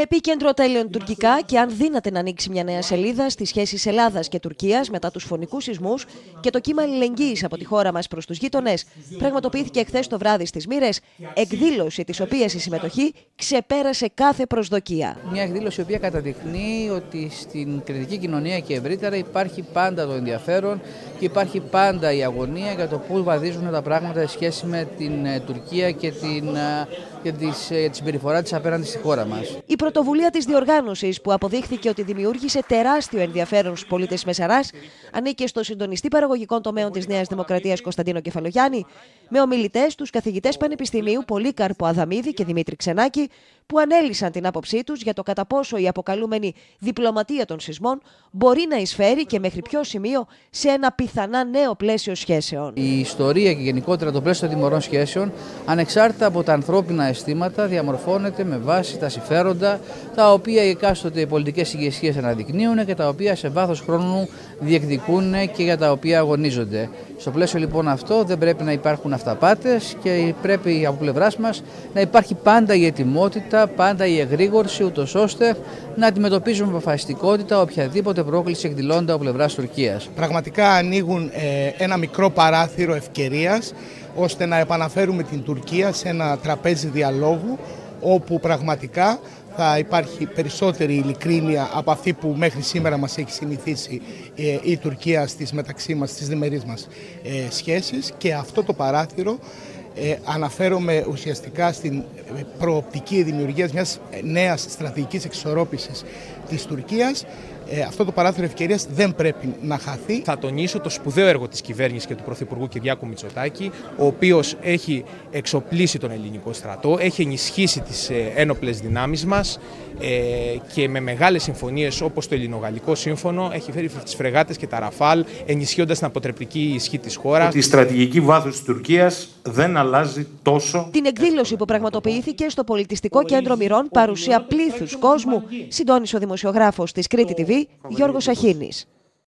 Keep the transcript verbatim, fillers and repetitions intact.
Σε επίκεντρο τα ελληνοτουρκικά, και αν δύναται να ανοίξει μια νέα σελίδα στις σχέσεις Ελλάδας και Τουρκίας μετά τους φωνικούς σεισμούς και το κύμα αλληλεγγύης από τη χώρα μας προς τους γείτονες, πραγματοποιήθηκε εχθές το βράδυ στις Μοίρες, εκδήλωση της οποίας η συμμετοχή ξεπέρασε κάθε προσδοκία. Μια εκδήλωση η οποία καταδεικνύει ότι στην κριτική κοινωνία και ευρύτερα υπάρχει πάντα το ενδιαφέρον και υπάρχει πάντα η αγωνία για το πού βαδίζουν τα πράγματα σε σχέση με την Τουρκία και την, και τις, τη συμπεριφορά της απέναντι στη χώρα μας. Η πρωτοβουλία της διοργάνωσης, που αποδείχθηκε ότι δημιούργησε τεράστιο ενδιαφέρον στους πολίτες της Μεσαράς, ανήκε στο συντονιστή παραγωγικών τομέων της Νέας Δημοκρατίας Κωνσταντίνο Κεφαλογιάννη, με ομιλητές τους καθηγητές Πανεπιστημίου Πολύκαρπο Αδαμίδη και Δημήτρη Ξενάκη, που ανέλυσαν την άποψή τους για το κατά πόσο η αποκαλούμενη διπλωματία των σεισμών μπορεί να εισφέρει και μέχρι ποιο σημείο σε ένα πιθανά νέο πλαίσιο σχέσεων. Η ιστορία και γενικότερα το πλαίσιο των διμερών σχέσεων, ανεξάρτητα από τα ανθρώπινα αισθήματα, διαμορφώνεται με βάση τα συμφέροντα τα οποία οι εκάστοτε πολιτικές ηγεσίες αναδεικνύουν και τα οποία σε βάθος χρόνου διεκδικούν και για τα οποία αγωνίζονται. Στο πλαίσιο λοιπόν αυτό δεν πρέπει να υπάρχουν αυταπάτες και πρέπει από πλευράς μας να υπάρχει πάντα η ετοιμότητα, πάντα η εγρήγορση, ούτως ώστε να αντιμετωπίζουμε με αποφασιστικότητα οποιαδήποτε πρόκληση εκδηλώνεται από πλευράς Τουρκίας. Πραγματικά ανοίγουν ε, ένα μικρό παράθυρο ευκαιρίας ώστε να επαναφέρουμε την Τουρκία σε ένα τραπέζι διαλόγου, όπου πραγματικά θα υπάρχει περισσότερη ειλικρίνεια από αυτή που μέχρι σήμερα μας έχει συνηθίσει ε, η Τουρκία στις μεταξύ μας, στις διμερείς μας ε, σχέσεις, και αυτό το παράθυρο ε, αναφέρομαι ουσιαστικά στην προοπτική δημιουργίας μιας νέας στρατηγικής εξισορρόπησης της Τουρκίας. Ε, αυτό το παράθυρο ευκαιρίας δεν πρέπει να χαθεί. Θα τονίσω το σπουδαίο έργο της κυβέρνησης και του Πρωθυπουργού Κυριάκου Μητσοτάκη, ο οποίος έχει εξοπλίσει τον ελληνικό στρατό, έχει ενισχύσει τις ε, ένοπλες δυνάμεις μας ε, και με μεγάλες συμφωνίες όπως το Ελληνογαλλικό Σύμφωνο έχει φέρει τις φρεγάτες και τα Ραφάλ, ενισχύοντας την αποτρεπτική ισχύ της χώρας. Η στρατηγική βάθος της Τουρκίας δεν αλλάζει τόσο. Την εκδήλωση που πραγματοποιήθηκε στο Πολιτιστικό Κέντρο Μυρών, παρουσία πλήθους κόσμου, συντόνισε ο δημοσιογράφος της Κρήτη τι βι Γιώργος Αχίνης.